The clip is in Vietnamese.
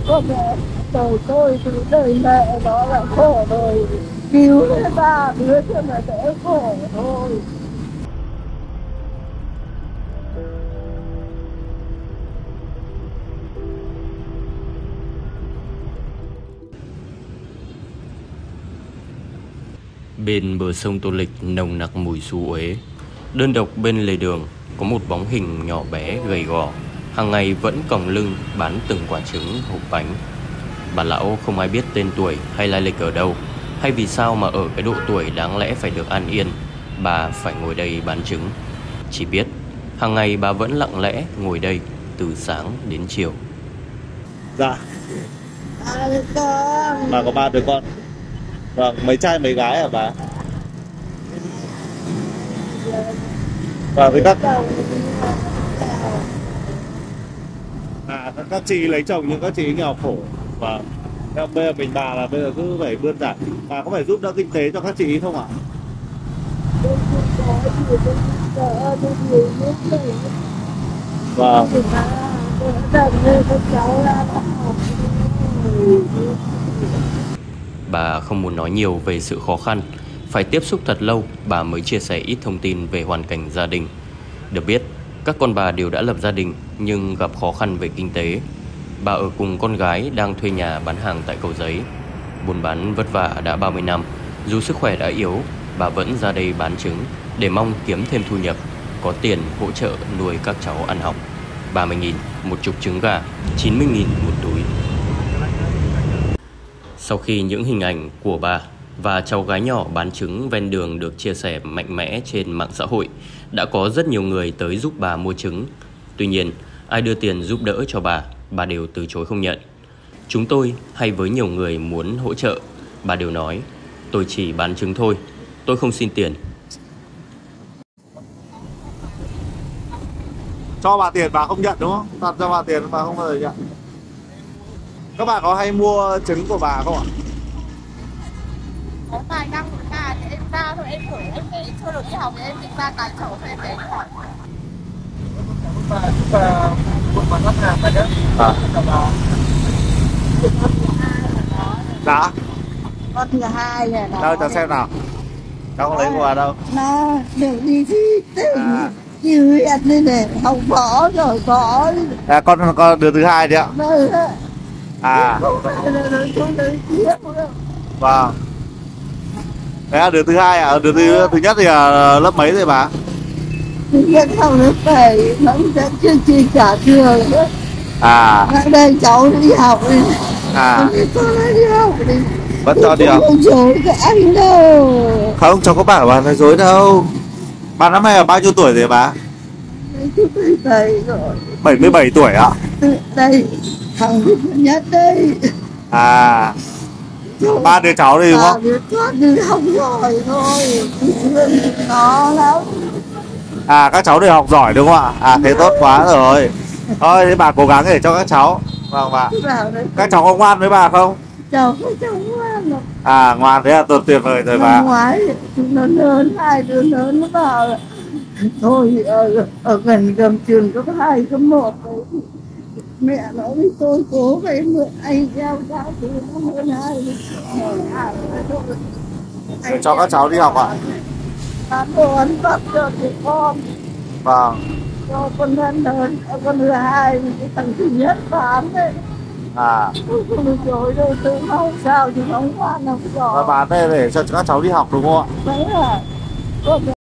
Con mẹ đời tôi từ đời mẹ đó là khổ rồi, cứu lấy ba đứa cho mẹ đỡ khổ thôi. Bên bờ sông Tô Lịch nồng nặc mùi xú uế. Đơn độc bên lề đường có một bóng hình nhỏ bé gầy gò, hàng ngày vẫn còng lưng bán từng quả trứng hộp bánh. Bà lão không ai biết tên tuổi hay lai lịch ở đâu, hay vì sao mà ở cái độ tuổi đáng lẽ phải được an yên, bà phải ngồi đây bán trứng. Chỉ biết hàng ngày bà vẫn lặng lẽ ngồi đây từ sáng đến chiều. Dạ. Con. Bà có 3 đứa con. Vâng, mấy trai mấy gái hả bà? Và với các chị lấy chồng nhưng các chị nghèo khổ. Và bây giờ mình bà là bây giờ cứ phải bươn giải. Bà có phải giúp đỡ kinh tế cho các chị không ạ? Vâng. Bà không muốn nói nhiều về sự khó khăn. Phải tiếp xúc thật lâu bà mới chia sẻ ít thông tin về hoàn cảnh gia đình. Được biết, các con bà đều đã lập gia đình nhưng gặp khó khăn về kinh tế. Bà ở cùng con gái đang thuê nhà bán hàng tại Cầu Giấy. Buôn bán vất vả đã 30 năm. Dù sức khỏe đã yếu, bà vẫn ra đây bán trứng để mong kiếm thêm thu nhập, có tiền hỗ trợ nuôi các cháu ăn học. 30.000 một chục trứng gà, 90.000 một túi. Sau khi những hình ảnh của bà và cháu gái nhỏ bán trứng ven đường được chia sẻ mạnh mẽ trên mạng xã hội, đã có rất nhiều người tới giúp bà mua trứng. Tuy nhiên, ai đưa tiền giúp đỡ cho bà đều từ chối không nhận. Chúng tôi hay với nhiều người muốn hỗ trợ, bà đều nói, tôi chỉ bán trứng thôi, tôi không xin tiền. Cho bà tiền bà không nhận đúng không? Thật cho bà tiền bà không bao giờ nhận. Các bạn có hay mua trứng của bà không ạ? Có vài năm rồi bà thì em ra thôi, em gửi em để chưa được đi học thì em định ra cái chỗ em đến hỏi. Bà buôn bán lắp hàng này á. Dạ. Con thứ hai này Đâu cho xem nào. Cháu không lấy của bà đâu. Nó được đi thi nhiều huyện đây này, học võ rồi có. À, con đứa thứ hai đấy ạ. À. Vâng. Đấy là đứa thứ hai à? Đứa thứ nhất thì là lớp mấy rồi bà? Thứ nhất học lớp 7, nó sẽ chưa chi trả trường nữa. À. Đây cháu đi học đi. À. Con đi học đi. Vẫn cho đi học. Không dối các anh đâu. Không, cháu có bảo bà nói dối đâu. Bà năm nay là bao nhiêu tuổi rồi bà? 77 rồi. 77 tuổi ạ? Đây, thằng nhất đây. À. 3 đứa cháu đi đúng không? 3 đứa con đi học giỏi thôi. Thương nó lắm. À, các cháu đều học giỏi đúng không ạ? À, thế tốt quá rồi. Thôi, thế bà cố gắng để cho các cháu. Vâng bà. Các cháu có ngoan với bà không? Cháu ngoan rồi. À, ngoan thế là tuyệt vời rồi bà. Năm ngoái nó lớn, 2 đứa lớn nó bảo là thôi ở gần gần trường cấp 2, cấp 1 đấy. Mẹ nói với tôi cố phải mượn anh giao cháu từ năm 12 để cho các cháu đi học ạ. bán đồ ăn vặt cho trẻ con. Vâng. Cho con lớn, con thứ hai, cái thằng thứ nhất bán đấy. À. Tôi không được rồi đâu, tôi không sao thì không ăn không giỏi. Và bán đây để cho các cháu đi học đúng không ạ? Đấy à.